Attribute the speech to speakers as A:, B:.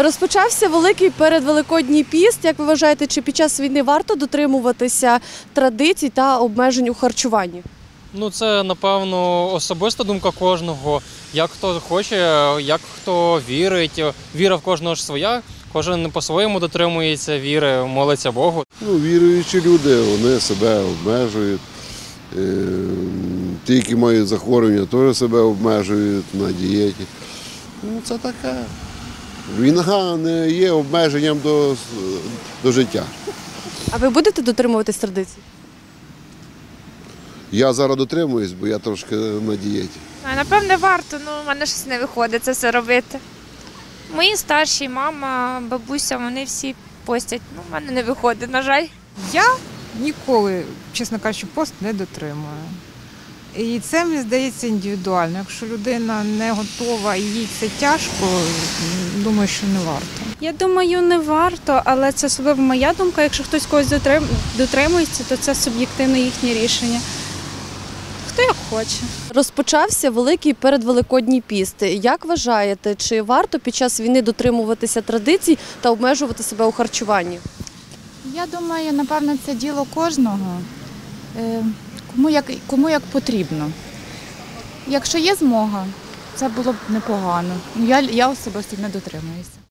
A: Розпочався великий передвеликодній піст. Як ви вважаєте, чи під час війни варто дотримуватися традицій та обмежень у харчуванні?
B: Це, напевно, особиста думка кожного, як хто хоче, як хто вірить. Віра в кожного ж своя, кожен по-своєму дотримується віри, молиться Богу.
C: Віруючі люди, вони себе обмежують. Ті, які мають захворювання, теж себе обмежують на дієті. Це таке. Війна не є обмеженням до життя.
A: А ви будете дотримуватись традицій?
C: Я зараз дотримуюсь, бо я трошки на дієті.
D: Напевне, варто, в мене щось не виходить це все робити. Мої старші, мама, бабуся, вони всі постять. В мене не виходить, на жаль.
E: Я ніколи, чесно кажучи, пост не дотримую. І це, мені здається, індивідуально. Якщо людина не готова і їй це тяжко, думаю, що не варто.
F: Я думаю, не варто, але це особливо моя думка. Якщо хтось когось дотримується, то це суб'єктивне їхнє рішення. Хто як хоче.
A: Розпочався великий передвеликодній піст. Як вважаєте, чи варто під час війни дотримуватися традицій та обмежувати себе у харчуванні?
G: Я думаю, напевно, це діло кожного, кому як потрібно. Якщо є змога, це було б непогано. Я особисто не дотримуюся.